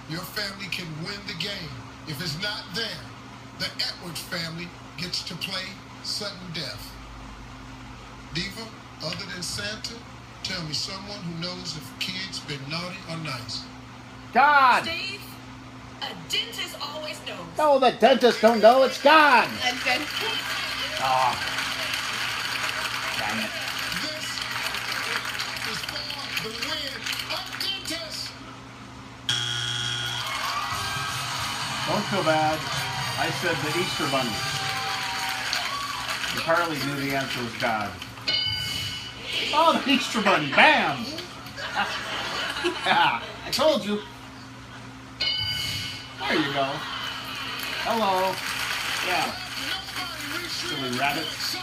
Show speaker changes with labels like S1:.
S1: your family can win the game. If it's not there, the Edwards family gets to play sudden death. Diva, other than Santa, tell me someone who knows if kids been naughty or nice.
S2: God!
S3: Steve, a dentist always knows.
S2: No, the dentist don't know. It's God.
S3: A dentist?
S2: Oh. Dang it.
S1: This is for the win of dentist.
S2: Don't feel bad. I said the Easter Bunny. And Carly knew the answer was God. Oh, the Easter Bunny. Bam! Yeah, I told you. There you go. Hello. Yeah. Silly rabbit.